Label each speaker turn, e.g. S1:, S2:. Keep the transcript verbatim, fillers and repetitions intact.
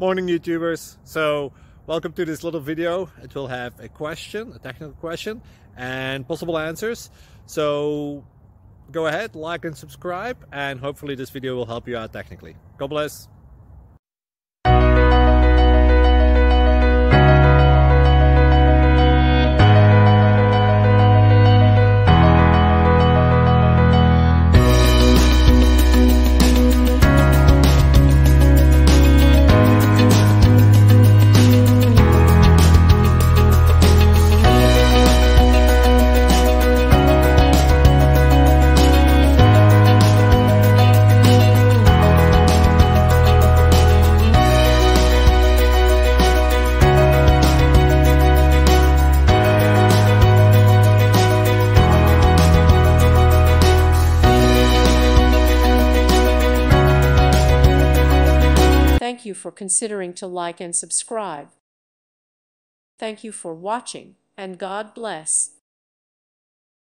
S1: Morning YouTubers. So welcome to this little video. It will have a question, a technical question, and possible answers. So go ahead, like and subscribe, and hopefully this video will help you out technically. God bless.
S2: Thank you for considering to like and subscribe. Thank you for watching, and God bless.